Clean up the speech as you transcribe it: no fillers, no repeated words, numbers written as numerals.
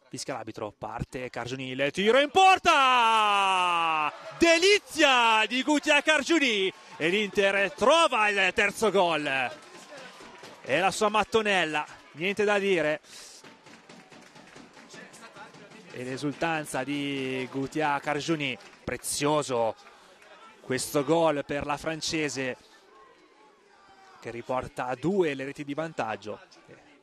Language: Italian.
Fischia l'arbitro, parte Cargiuni, il tiro in porta! Delizia di Gutia Cargiuni e l'Inter trova il terzo gol. E la sua mattonella, niente da dire. E l'esultanza di Gutia Cargiuni, prezioso questo gol per la francese che riporta a 2 le reti di vantaggio.